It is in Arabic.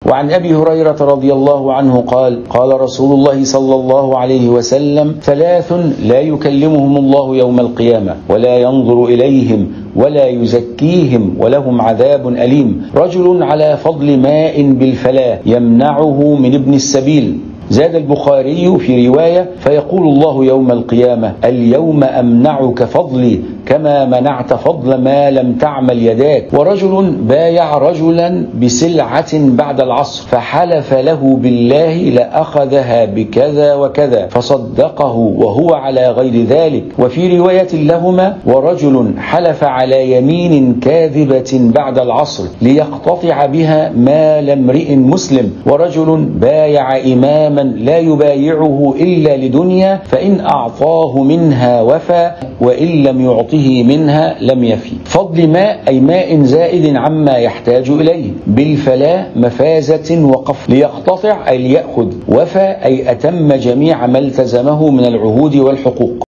وعن أبي هريرة رضي الله عنه قال: قال رسول الله صلى الله عليه وسلم: ثلاث لا يكلمهم الله يوم القيامة ولا ينظر إليهم ولا يزكيهم ولهم عذاب أليم: رجل على فضل ماء بالفلاة يمنعه من ابن السبيل. زاد البخاري في رواية: فيقول الله يوم القيامة: اليوم أمنعك فضلي كما منعت فضل ما لم تعمل يداك. ورجل بايع رجلا بسلعة بعد العصر فحلف له بالله لأخذها بكذا وكذا فصدقه وهو على غير ذلك. وفي رواية لهما: ورجل حلف على يمين كاذبة بعد العصر ليقتطع بها مال امرئ مسلم. ورجل بايع إماما لا يبايعه إلا لدنيا فإن أعطاه منها وفى وإن لم يعطه منها لم يفي. فضل ماء أي ماء زائد عما يحتاج إليه. بالفلاة مفازة وقف. ليقتطع أي ليأخذ. وفى أي أتم جميع ما التزمه من العهود والحقوق.